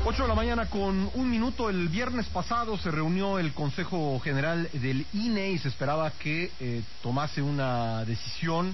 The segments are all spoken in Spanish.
8 de la mañana con 1 minuto. El viernes pasado se reunió el Consejo General del INE y se esperaba que tomase una decisión,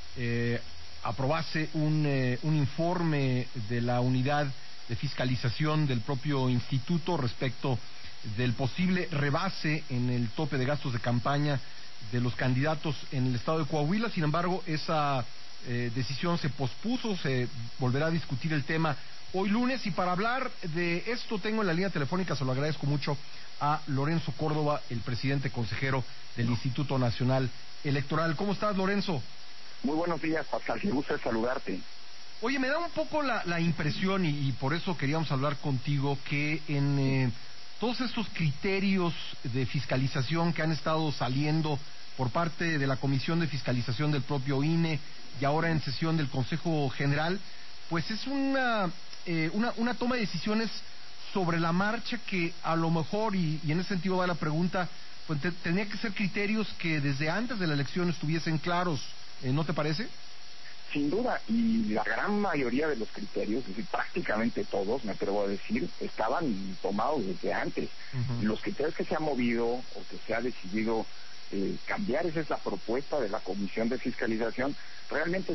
aprobase un informe de la unidad de fiscalización del propio instituto respecto del posible rebase en el tope de gastos de campaña de los candidatos en el estado de Coahuila. Sin embargo, esa decisión se pospuso, se volverá a discutir el tema hoy lunes, y para hablar de esto tengo en la línea telefónica, se lo agradezco mucho, a Lorenzo Córdoba, el presidente consejero del Instituto Nacional Electoral. ¿Cómo estás, Lorenzo? Muy buenos días, Pascal, me gusta saludarte. Oye, me da un poco la impresión, y por eso queríamos hablar contigo, que en todos estos criterios de fiscalización que han estado saliendo por parte de la Comisión de Fiscalización del propio INE y ahora en sesión del Consejo General, pues es una toma de decisiones sobre la marcha que a lo mejor, y en ese sentido va la pregunta, pues tenía que ser criterios que desde antes de la elección estuviesen claros, ¿no te parece? Sin duda, y la gran mayoría de los criterios, es decir, prácticamente todos, me atrevo a decir, estaban tomados desde antes. Uh-huh. Los criterios que se han movido o que se ha decidido cambiar, esa es la propuesta de la Comisión de Fiscalización, realmente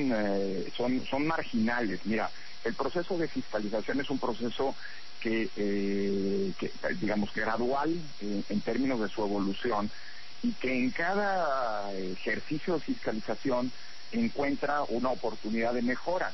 son marginales. Mira, el proceso de fiscalización es un proceso que digamos, gradual en términos de su evolución, y que en cada ejercicio de fiscalización encuentra una oportunidad de mejora.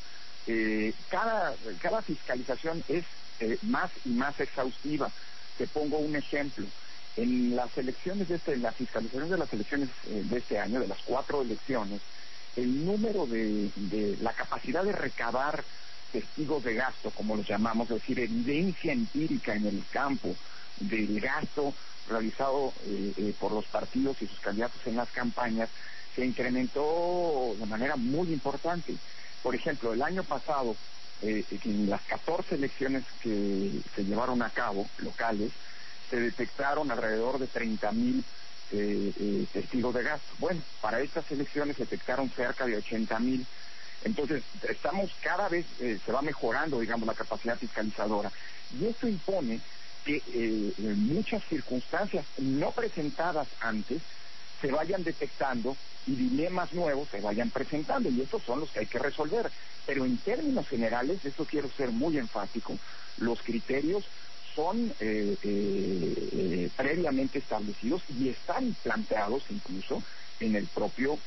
Cada fiscalización es más y más exhaustiva. Te pongo un ejemplo. En las elecciones la fiscalización de las elecciones de este año, de las 4 elecciones, el número de la capacidad de recabar testigos de gasto, como los llamamos, es decir, evidencia empírica en el campo del gasto realizado por los partidos y sus candidatos en las campañas, se incrementó de manera muy importante. Por ejemplo, el año pasado, en las 14 elecciones que se llevaron a cabo, locales, se detectaron alrededor de 30,000 testigos de gasto. Bueno, para estas elecciones se detectaron cerca de 80,000. Entonces, cada vez se va mejorando, digamos, la capacidad fiscalizadora. Y esto impone que muchas circunstancias no presentadas antes se vayan detectando y dilemas nuevos se vayan presentando, y estos son los que hay que resolver. Pero en términos generales, esto quiero ser muy enfático, los criterios son previamente establecidos y están planteados incluso en el propio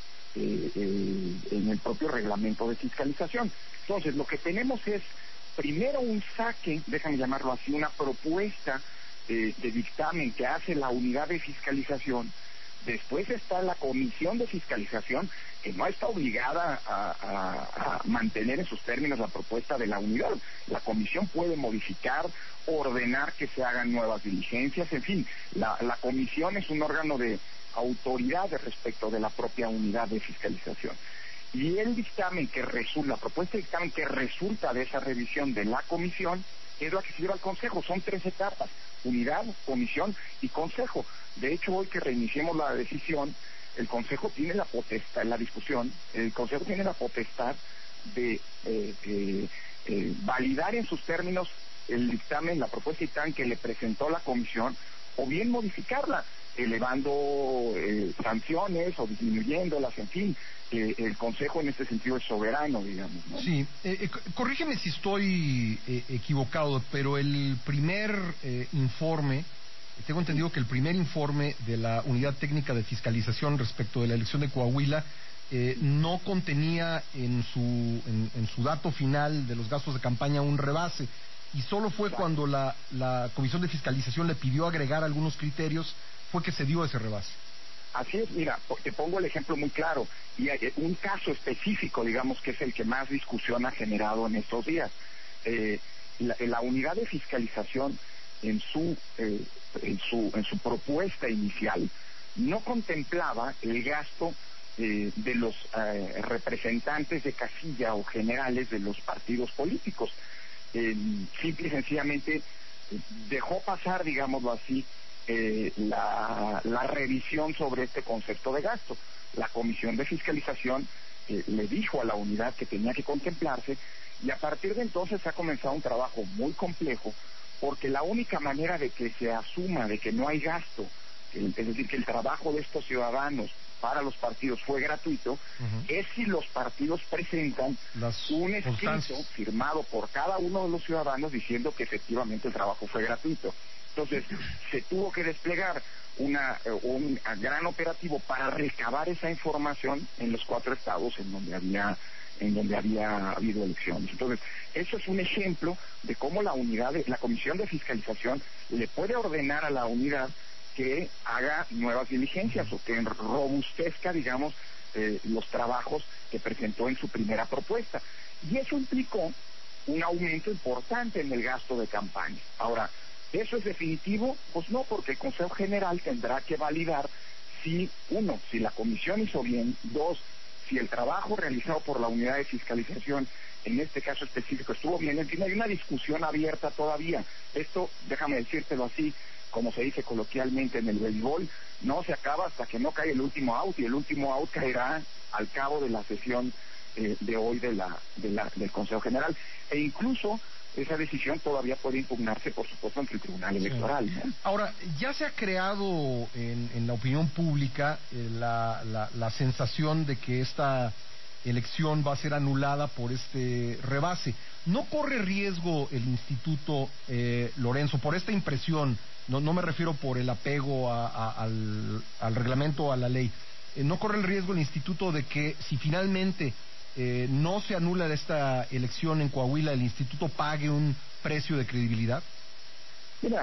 reglamento de fiscalización. Entonces, lo que tenemos es primero un saque, déjame llamarlo así, una propuesta de dictamen que hace la unidad de fiscalización. Después está la comisión de fiscalización, que no está obligada a mantener en sus términos la propuesta de la unidad. La comisión puede modificar, ordenar que se hagan nuevas diligencias, en fin, la comisión es un órgano de autoridad respecto de la propia unidad de fiscalización. Y el dictamen que resulta, la propuesta de dictamen que resulta de esa revisión de la comisión, es la que se lleva al Consejo. Son 3 etapas: unidad, comisión y Consejo. De hecho, hoy que reiniciemos la decisión, el Consejo tiene la potestad, en la discusión, el Consejo tiene la potestad de validar en sus términos el dictamen, la propuesta de dictamen que le presentó la comisión, o bien modificarla, elevando sanciones o disminuyéndolas, en fin. El Consejo en este sentido es soberano, digamos, ¿no? Sí, corrígeme si estoy equivocado, pero el primer informe, tengo entendido que el primer informe de la Unidad Técnica de Fiscalización respecto de la elección de Coahuila no contenía en su dato final de los gastos de campaña un rebase, y solo fue cuando la Comisión de Fiscalización le pidió agregar algunos criterios fue que se dio ese rebase. Así es, mira, te pongo el ejemplo muy claro, y hay un caso específico, digamos, que es el que más discusión ha generado en estos días. La unidad de fiscalización en su propuesta inicial no contemplaba el gasto de los representantes de casilla o generales de los partidos políticos. Simple y sencillamente dejó pasar, digámoslo así, la revisión sobre este concepto de gasto. La Comisión de Fiscalización le dijo a la unidad que tenía que contemplarse Y a partir de entonces ha comenzado un trabajo muy complejo, porque la única manera de que se asuma de que no hay gasto, es decir, que el trabajo de estos ciudadanos para los partidos fue gratuito, es si los partidos presentan un escrito firmado por cada uno de los ciudadanos diciendo que efectivamente el trabajo fue gratuito. Entonces, se tuvo que desplegar un gran operativo para recabar esa información en los 4 estados en donde había habido elecciones. Entonces, eso es un ejemplo de cómo la Comisión de Fiscalización le puede ordenar a la unidad que haga nuevas diligencias o que robustezca, digamos, los trabajos que presentó en su primera propuesta. Y eso implicó un aumento importante en el gasto de campaña. Ahora, ¿eso es definitivo? Pues no, porque el Consejo General tendrá que validar si, 1, si la comisión hizo bien, 2, si el trabajo realizado por la unidad de fiscalización, en este caso específico, estuvo bien. En fin, hay una discusión abierta todavía. Esto, déjame decírtelo así, como se dice coloquialmente en el béisbol, no se acaba hasta que no cae el último out, y el último out caerá al cabo de la sesión de hoy del Consejo General. E incluso esa decisión todavía puede impugnarse, por supuesto, ante el Tribunal Electoral, ¿no? Ahora, ya se ha creado en la opinión pública la sensación de que esta elección va a ser anulada por este rebase. ¿No corre riesgo el Instituto, Lorenzo, por esta impresión? No me refiero por el apego al reglamento o a la ley. ¿No corre el riesgo el Instituto de que si finalmente no se anula esta elección en Coahuila, el Instituto pague un precio de credibilidad? Mira,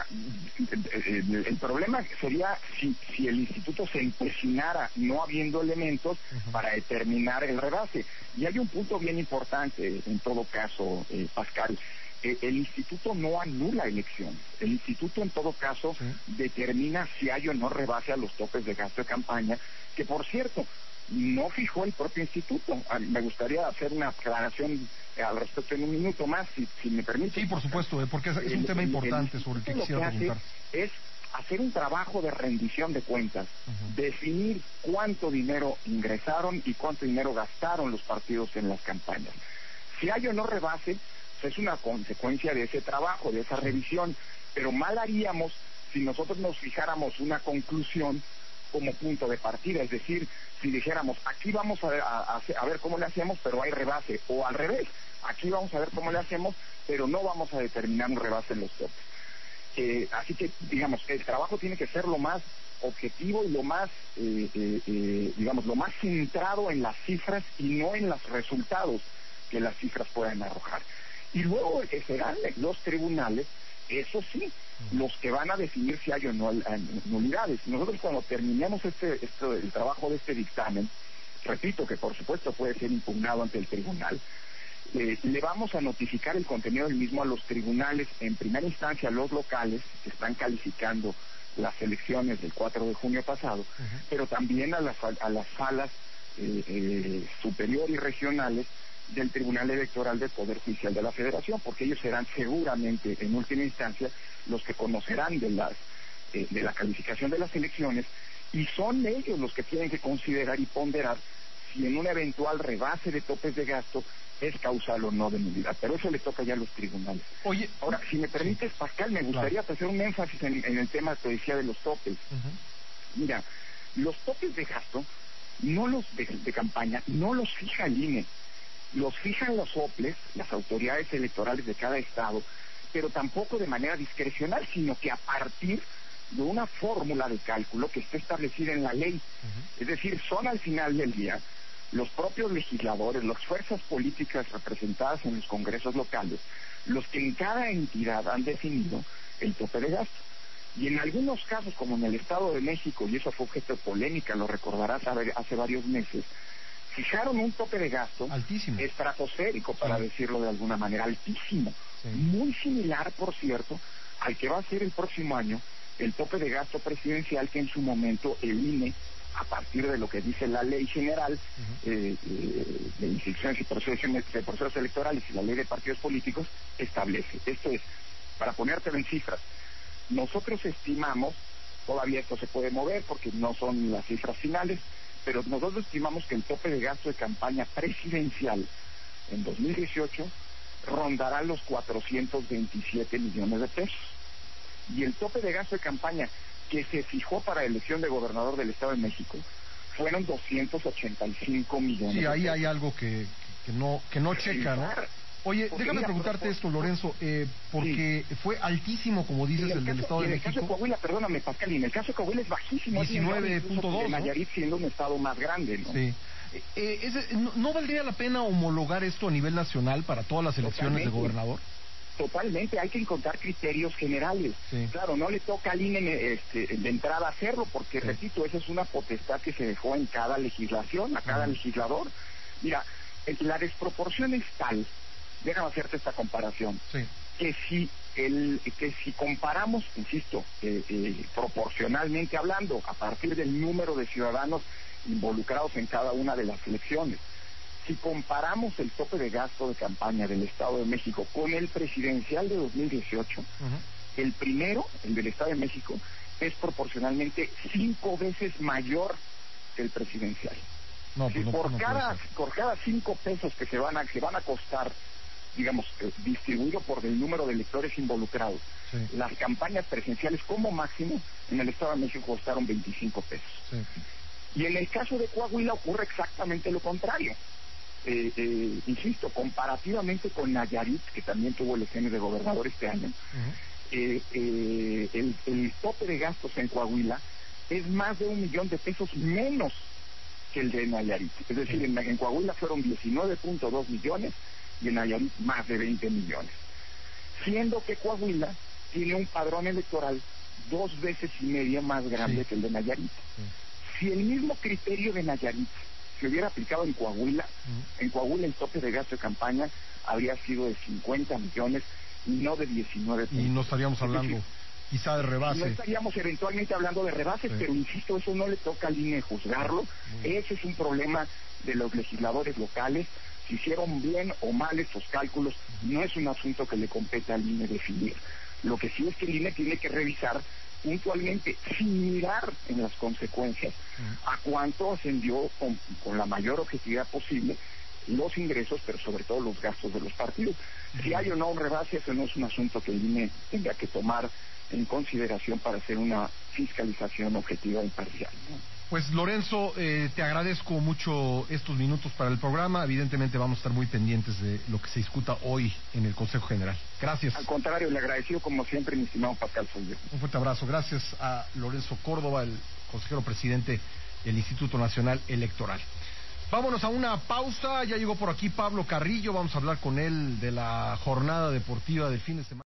el problema sería si el instituto se empecinara no habiendo elementos para determinar el rebase. Y hay un punto bien importante en todo caso, Pascal. El instituto no anula elecciones. El instituto en todo caso determina si hay o no rebase a los topes de gasto de campaña, que por cierto, no fijó el propio instituto. Me gustaría hacer una aclaración al respecto en un minuto más, si me permite. Sí, por supuesto, porque es un tema importante sobre el que quisiera preguntar. Es hacer un trabajo de rendición de cuentas, definir cuánto dinero ingresaron y cuánto dinero gastaron los partidos en las campañas. Si hay o no rebase, es una consecuencia de ese trabajo, de esa revisión, pero mal haríamos si nosotros nos fijáramos una conclusión como punto de partida, es decir, si dijéramos, aquí vamos a ver cómo le hacemos, pero hay rebase, o al revés, aquí vamos a ver cómo le hacemos, pero no vamos a determinar un rebase en los topes. Así que, digamos, el trabajo tiene que ser lo más objetivo y lo más, lo más centrado en las cifras y no en los resultados que las cifras puedan arrojar. Y luego serán los tribunales, eso sí, los que van a definir si hay o no nulidades. Nosotros cuando terminemos el trabajo de este dictamen, repito que por supuesto puede ser impugnado ante el tribunal, le vamos a notificar el contenido del mismo a los tribunales, en primera instancia a los locales que están calificando las elecciones del 4 de junio pasado, pero también a las salas superior y regionales del Tribunal Electoral del Poder Judicial de la Federación, porque ellos serán seguramente, en última instancia, los que conocerán de la calificación de las elecciones, y son ellos los que tienen que considerar y ponderar si en un eventual rebase de topes de gasto es causal o no de nulidad. Pero eso le toca ya a los tribunales. Oye, ahora, si me permites, Pascal, me gustaría hacer un énfasis en el tema que decía de los topes. Mira, los topes de gasto, no los de campaña, no los fija el INE. Los fijan los OPLES, las autoridades electorales de cada estado, pero tampoco de manera discrecional, sino que a partir de una fórmula de cálculo que está establecida en la ley. Es decir, son al final del día los propios legisladores, las fuerzas políticas representadas en los congresos locales, los que en cada entidad han definido el tope de gasto. Y en algunos casos, como en el Estado de México, y eso fue objeto de polémica, lo recordarás hace varios meses, fijaron un tope de gasto altísimo, estratosférico, para decirlo de alguna manera, altísimo, muy similar, por cierto, al que va a ser el próximo año el tope de gasto presidencial que en su momento el INE, a partir de lo que dice la Ley General de Inscripciones y Procesos Electorales y la Ley de Partidos Políticos, establece. Esto es, para ponértelo en cifras, nosotros estimamos, todavía esto se puede mover porque no son las cifras finales, pero nosotros estimamos que el tope de gasto de campaña presidencial en 2018 rondará los 427 millones de pesos. Y el tope de gasto de campaña que se fijó para la elección de gobernador del Estado de México fueron 285 millones sí, de ahí pesos. hay algo que no checa, ¿no? Oye, déjame preguntarte esto, Lorenzo, porque sí, fue altísimo, como dices, el del Estado de México. En el caso de Coahuila, perdóname, Pascal, y en el caso de Coahuila es bajísimo. 19.2, ¿no? Nayarit siendo un estado más grande, ¿no? Sí. ¿No valdría la pena homologar esto a nivel nacional para todas las elecciones de gobernador? Totalmente, hay que encontrar criterios generales. Sí. Claro, no le toca al INE de entrada hacerlo, porque, sí, repito, esa es una potestad que se dejó en cada legislación, a cada legislador. Mira, la desproporción es tal, déjame hacerte esta comparación, sí, que si comparamos, insisto, proporcionalmente hablando, a partir del número de ciudadanos involucrados en cada una de las elecciones, si comparamos el tope de gasto de campaña del Estado de México con el presidencial de 2018, el primero, el del Estado de México, es proporcionalmente 5 veces mayor que el presidencial. No, pues por cada 5 pesos que se van a costar, digamos, distribuido por el número de electores involucrados, sí, las campañas presidenciales como máximo en el Estado de México costaron 25 pesos. Sí. Y en el caso de Coahuila ocurre exactamente lo contrario. Insisto, comparativamente con Nayarit, que también tuvo elecciones de gobernador este año, el tope de gastos en Coahuila es más de 1 millón de pesos menos que el de Nayarit. Es decir, en Coahuila fueron 19.2 millones y en Nayarit más de 20 millones. Siendo que Coahuila tiene un padrón electoral 2 veces y media más grande, sí, que el de Nayarit. Sí. Si el mismo criterio de Nayarit se hubiera aplicado en Coahuila, en Coahuila el tope de gasto de campaña habría sido de 50 millones y no de 19. Y no estaríamos hablando quizá de rebase. No estaríamos eventualmente hablando de rebases, sí, pero insisto, eso no le toca al INE juzgarlo. Ese es un problema de los legisladores locales. Si hicieron bien o mal estos cálculos, no es un asunto que le compete al INE definir. Lo que sí es que el INE tiene que revisar puntualmente, sin mirar en las consecuencias, a cuánto ascendió con la mayor objetividad posible los ingresos, pero sobre todo los gastos de los partidos. Si hay o no un rebase, eso no es un asunto que el INE tenga que tomar en consideración para hacer una fiscalización objetiva e imparcial, ¿no? Pues Lorenzo, te agradezco mucho estos minutos para el programa. Evidentemente vamos a estar muy pendientes de lo que se discuta hoy en el Consejo General. Gracias. Al contrario, le agradecido como siempre, mi estimado Pascal Sollo. Un fuerte abrazo. Gracias a Lorenzo Córdoba, el consejero presidente del Instituto Nacional Electoral. Vámonos a una pausa. Ya llegó por aquí Pablo Carrillo. Vamos a hablar con él de la jornada deportiva del fin de semana.